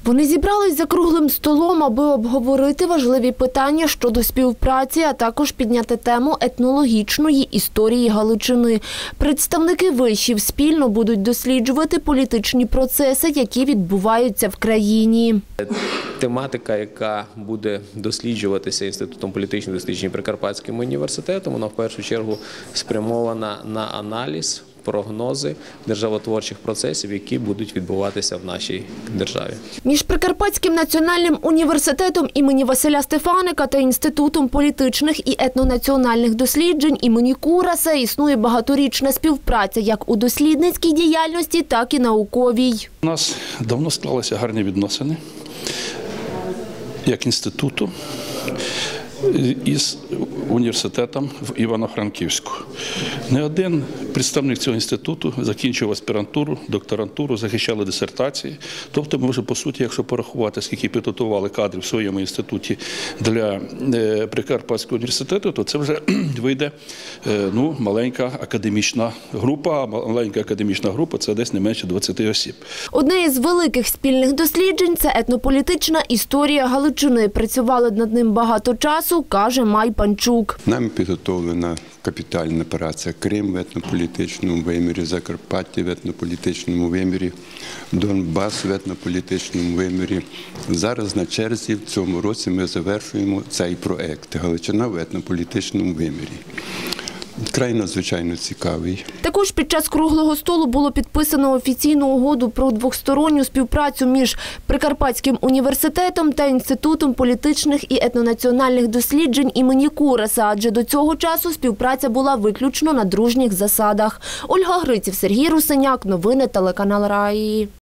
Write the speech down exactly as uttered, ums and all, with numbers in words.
Вони зібрались за круглим столом, аби обговорити важливі питання щодо співпраці, а також підняти тему етнологічної історії Галичини. Представники вишів спільно будуть досліджувати політичні процеси, які відбуваються в країні. Тематика, яка буде досліджуватися Інститутом політичних досліджень Прикарпатським університетом, вона в першу чергу спрямована на аналіз, прогнози державотворчих процесів, які будуть відбуватися в нашій державі. Між Прикарпатським національним університетом імені Василя Стефаника та Інститутом політичних і етнонаціональних досліджень імені Кураса існує багаторічна співпраця як у дослідницькій діяльності, так і науковій. У нас давно склалися гарні відносини як інституту із університетом в Івано-Франківську. Не один представник цього інституту закінчив аспірантуру, докторантуру, захищали дисертації. Тобто ми вже, по суті, якщо порахувати, скільки підготували кадрів в своєму інституті для Прикарпатського університету, то це вже вийде ну, маленька академічна група, а маленька академічна група – це десь не менше двадцяти осіб. Одне із великих спільних досліджень – це етнополітична історія Галичини. Працювали над ним багато часу, каже Май Панчук. Нами підготовлена капітальна операція Крим в етнополітичному вимірі, Закарпаття в етнополітичному вимірі, Донбас в етнополітичному вимірі. Зараз на черзі в цьому році ми завершуємо цей проект «Галичина в етнополітичному вимірі». Край надзвичайно цікавий. Також під час круглого столу було підписано офіційну угоду про двосторонню співпрацю між Прикарпатським університетом та Інститутом політичних і етнонаціональних досліджень імені Кураса, адже до цього часу співпраця була виключно на дружніх засадах. Ольга Гриців, Сергій Русиняк. Новини телеканал Раї.